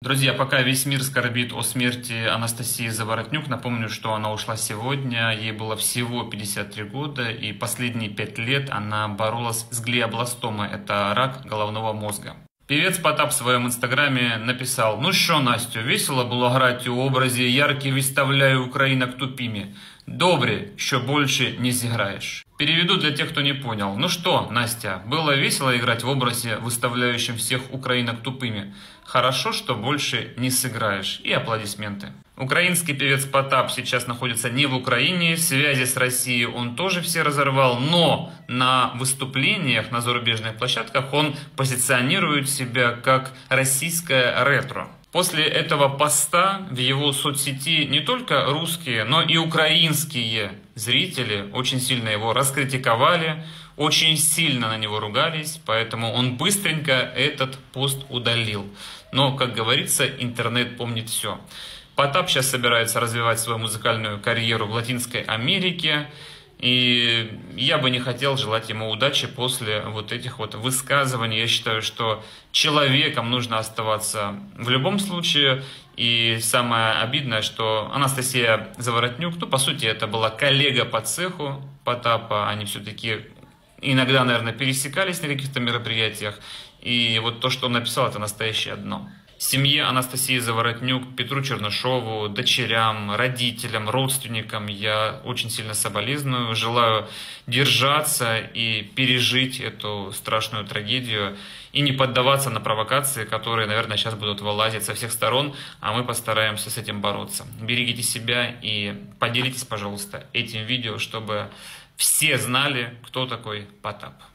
Друзья, пока весь мир скорбит о смерти Анастасии Заворотнюк, напомню, что она ушла сегодня, ей было всего 53 года, и последние 5 лет она боролась с глиобластомой, это рак головного мозга. Певец Потап в своем инстаграме написал: «Ну что, Настю, весело было грати у образі яркі виставляю українок тупими. Добре, що больше не сыграешь». Переведу для тех, кто не понял. Ну что, Настя, было весело играть в образе, выставляющем всех украинок тупыми? Хорошо, что больше не сыграешь. И аплодисменты. Украинский певец Потап сейчас находится не в Украине, связи с Россией он тоже все разорвал, но на выступлениях на зарубежных площадках он позиционирует себя как российское ретро. После этого поста в его соцсети не только русские, но и украинские зрители очень сильно его раскритиковали, очень сильно на него ругались, поэтому он быстренько этот пост удалил. Но, как говорится, интернет помнит все. Потап сейчас собирается развивать свою музыкальную карьеру в Латинской Америке. И я бы не хотел желать ему удачи после вот этих вот высказываний. Я считаю, что человеком нужно оставаться в любом случае. И самое обидное, что Анастасия Заворотнюк, ну, по сути, это была коллега по цеху Потапа. Они все-таки иногда, наверное, пересекались на каких-то мероприятиях. И вот то, что он написал, это настоящее дно. Семье Анастасии Заворотнюк, Петру Чернышову, дочерям, родителям, родственникам я очень сильно соболезную. Желаю держаться и пережить эту страшную трагедию и не поддаваться на провокации, которые, наверное, сейчас будут вылазить со всех сторон, а мы постараемся с этим бороться. Берегите себя и поделитесь, пожалуйста, этим видео, чтобы все знали, кто такой Потап.